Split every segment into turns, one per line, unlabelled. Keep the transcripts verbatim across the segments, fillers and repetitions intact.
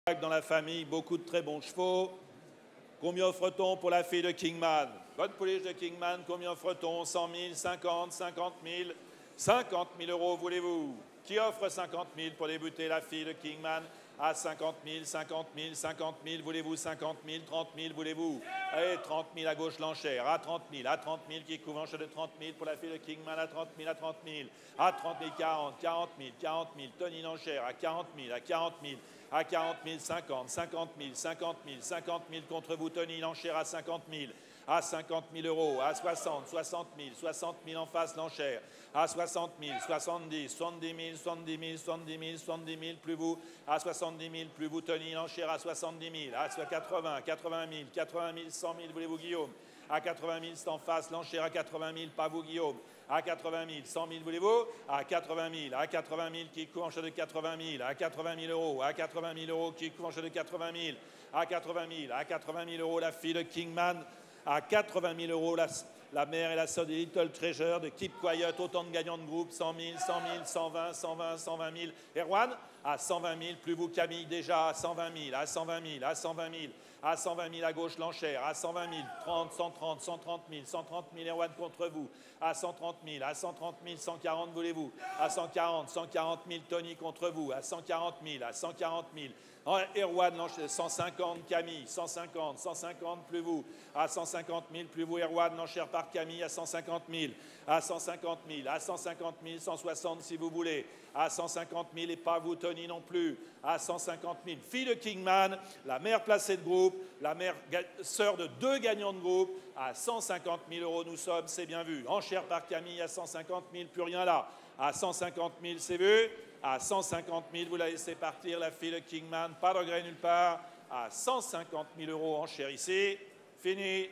Dans la famille, beaucoup de très bons chevaux. Combien offre-t-on pour la fille de Kingman? Bonne pouliche de Kingman, combien offre-t-on? cent mille, cinquante, cinquante mille, cinquante mille euros, voulez-vous? Qui offre cinquante mille pour débuter la fille de Kingman? À cinquante mille, cinquante mille, cinquante mille, voulez-vous? cinquante mille, trente mille, voulez-vous? Allez, trente mille à gauche l'enchère, à trente mille, à trente mille qui couvre enchère de trente mille pour la fille de Kingman, à trente mille, à trente mille, à trente mille, quarante, quarante mille, quarante mille, Tony l'enchère, à quarante mille, à quarante mille, à quarante mille, cinquante, cinquante mille, cinquante mille, cinquante mille contre vous, Tony l'enchère à cinquante mille, à cinquante mille euros, à soixante, soixante mille, soixante mille en face l'enchère, à soixante mille, soixante-dix, soixante-dix mille, soixante-dix mille, soixante-dix mille, soixante-dix mille, plus vous, à soixante-dix mille, plus vous, Tony l'enchère à soixante-dix mille, à quatre-vingts, quatre-vingt mille, quatre-vingt mille, cent mille, voulez-vous, Guillaume? À quatre-vingt mille, c'est en face, l'enchère à quatre-vingt mille, pas vous, Guillaume. À quatre-vingt mille, cent mille, voulez-vous? À quatre-vingt mille, à quatre-vingt mille, qui court enchère de quatre-vingt mille, à quatre-vingt mille euros, à quatre-vingt mille euros, qui court enchère de quatre-vingt mille, à quatre-vingt mille, à quatre-vingt mille euros, la fille de Kingman, à quatre-vingt mille euros, la, la mère et la sœur de Little Treasure, de Keep Quiet, autant de gagnants de groupe, cent mille, cent mille, cent vingt, cent vingt, cent vingt mille. Erwan, à cent vingt mille, plus vous, Camille, déjà, à cent vingt mille, à cent vingt mille, à cent vingt mille, à cent vingt mille à gauche l'enchère, à cent vingt mille, trente, cent trente, cent trente mille, cent trente mille, Erwan contre vous, à cent trente mille, à cent trente mille, cent quarante, voulez-vous, à cent quarante, cent quarante mille, Tony contre vous, à cent quarante mille, à cent quarante mille, Erwan, cent cinquante, Camille, cent cinquante, cent cinquante, plus vous, à cent cinquante mille, plus vous, Erwan, l'enchère par Camille, à cent cinquante mille, à cent cinquante mille, à cent cinquante mille, cent soixante si vous voulez, à cent cinquante mille, et pas vous, Tony non plus, à cent cinquante mille. Fille de Kingman, la mère placée de groupe, la mère sœur de deux gagnants de groupe, à cent cinquante mille euros nous sommes, c'est bien vu. Enchère par Camille à cent cinquante mille, plus rien là. À cent cinquante mille, c'est vu. À cent cinquante mille, vous la laissez partir, la fille de Kingman, pas de regret nulle part. À cent cinquante mille euros, enchère ici. Fini.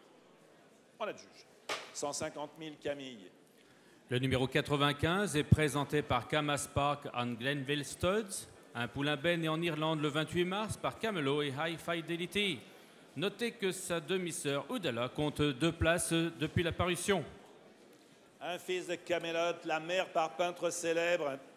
On a de juge. cent cinquante mille, Camille.
Le numéro quatre-vingt-quinze est présenté par Camas Park and Glenville Studs, un poulain belge né en Irlande le vingt-huit mars par Camelot et High Fidelity. Notez que sa demi-sœur Oudala compte deux places depuis la parution.
Un fils de Camelot, la mère par peintre célèbre,